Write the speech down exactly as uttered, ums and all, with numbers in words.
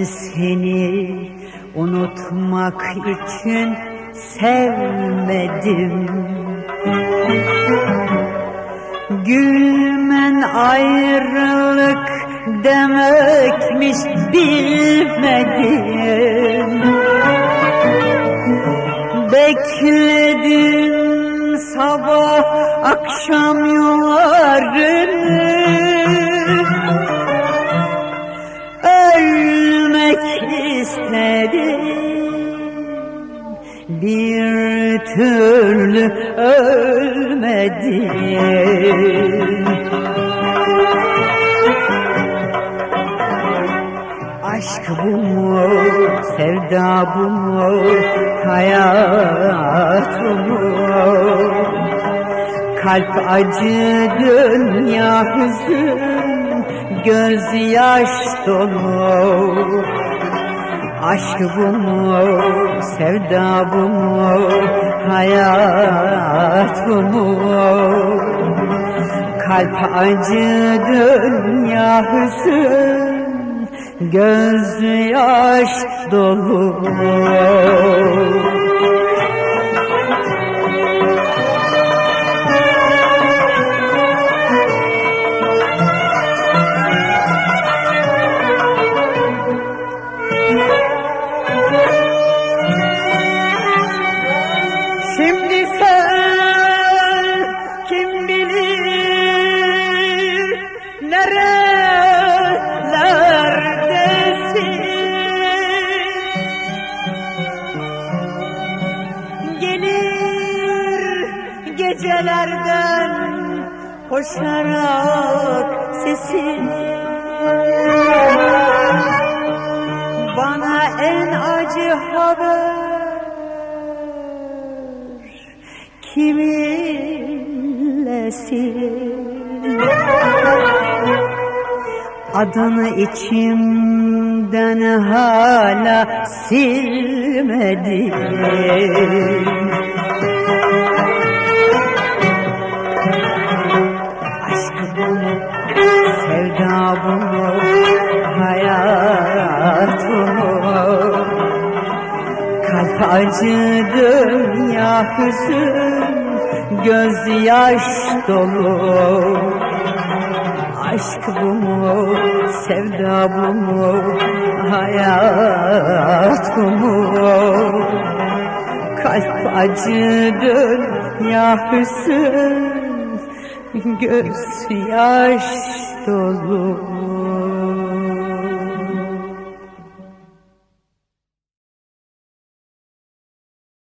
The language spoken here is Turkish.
seni unutmak için sevmedim. Gülmen ayrılık demekmiş bilmedim. Bekledim sabah akşam yollarını, ölmek istedim, bir türlü ölmedim. Aşk bu mu, sevda bu mu, hayat bu mu? Kalp acı, dünya hüzün, gözyaş dolu. Aşk bu mu, sevda bu mu, hayat bu mu? Kalp acı, dünya hüzün, gözyaş dolu. Şimdi sen kim bilir nerelerdesin? Gelir gecelerden koşarak sesin, bana en acı haber kiminlesin? Adını içimden hala silmedim. Aşk bu mu, sevda bu mu, hayat bu mu? Kalp acı, dünya hüzün, gözyaş dolu. Aşk bu mu, sevda bu mu, hayat bu mu? Kalp acı, dünya hüzün, gözyaş dolu.